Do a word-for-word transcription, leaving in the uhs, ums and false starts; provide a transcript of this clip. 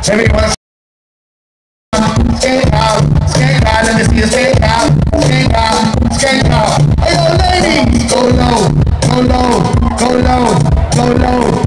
Everyone skate out, skate out, let me see you skate out, skate out, skate out. Hey, yo, ladies, go low, go low, go low, go low.